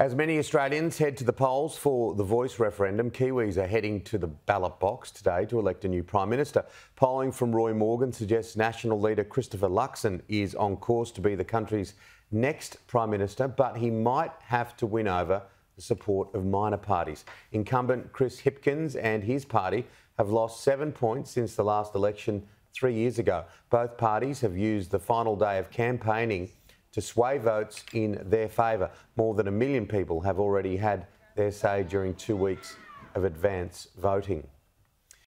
As many Australians head to the polls for the Voice Referendum, Kiwis are heading to the ballot box today to elect a new Prime Minister. Polling from Roy Morgan suggests National leader Christopher Luxon is on course to be the country's next Prime Minister, but he might have to win over the support of minor parties. Incumbent Chris Hipkins and his party have lost 7 points since the last election 3 years ago. Both parties have used the final day of campaigning to sway votes in their favour. More than 1 million people have already had their say during 2 weeks of advance voting.